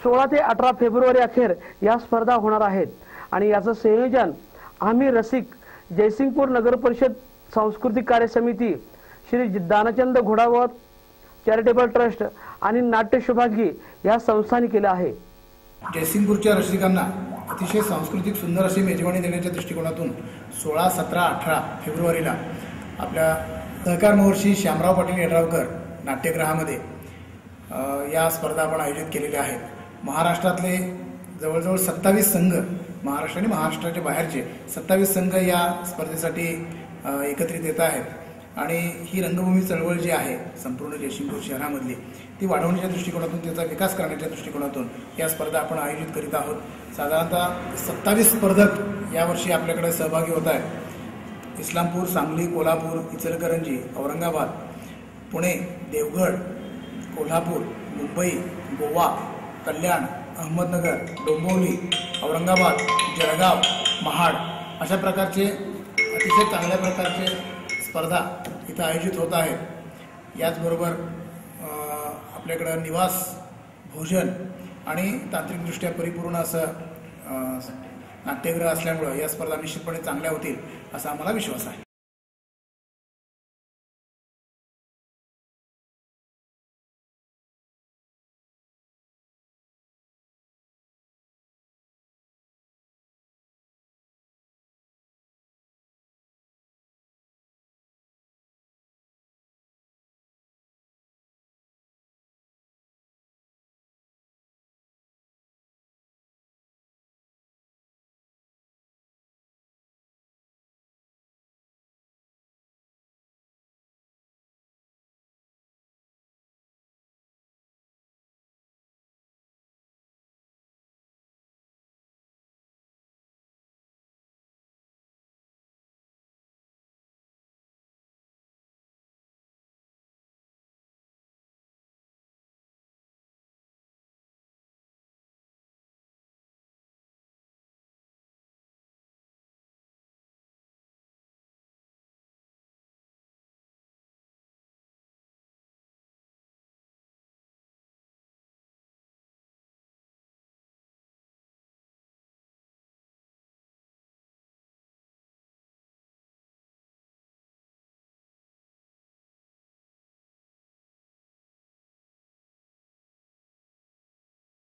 16 ते 18 फेब्रुवारी अखेर या स्पर्धा होणार आहेत आणि याचं संयोजन आम्ही रसिक जयसिंगपूर नगर परिषद सांस्कृतिक कार्य समिती, श्री दानचंद घोडावत चॅरिटेबल ट्रस्ट आणि नाट्य सौभाग्य या संस्थांनी केले आहे। जयसिंगपूरच्या रसिकांना अतिशय सांस्कृतिक सुंदर अशी मेजवानी देण्याच्या दृष्टिकोनातून 16, 17, 18 फेब्रुवारीला आपल्या सहकार महर्षी श्यामराव पाटील येड्रावकर नाट्यगृहामध्ये या स्पर्धा आपण आयोजित केलेल्या आहेत। महाराष्ट्रातले जवळजवळ 27 संघ, महाराष्ट्र आणि महाराष्ट्राच्या बाहेरचे 27 संघ या स्पर्धेसाठी एकत्रित येत आहेत आणि ही रंगभूमी चळवळ जी आहे संपूर्ण जयसिंगपूर शहरामधली ती वाढवण्याच्या दृष्टिकोनातून, त्याचा विकास करण्याच्या दृष्टिकोनातून या स्पर्धा आपण आयोजित करीत आहोत। साधारणतः 27 स्पर्धक यावर्षी आपल्याकडे सहभागी होत आहेत। इस्लामपूर, सांगली, कोल्हापूर, इचलकरंजी, औरंगाबाद, पुणे, देवगड, कोल्हापूर, मुंबई, गोवा, कल्याण, अहमदनगर, डोंबिवली, औरंगाबाद, जळगाव, महाड अशा प्रकारचे अतिशय चांगल्या प्रकारचे स्पर्धा इथं आयोजित होत आहेत। याचबरोबर आपल्याकडे निवास, भोजन आणि तांत्रिकदृष्ट्या परिपूर्ण असं नाट्यगृह असल्यामुळे या स्पर्धा निश्चितपणे चांगल्या होतील असा आम्हाला विश्वास आहे।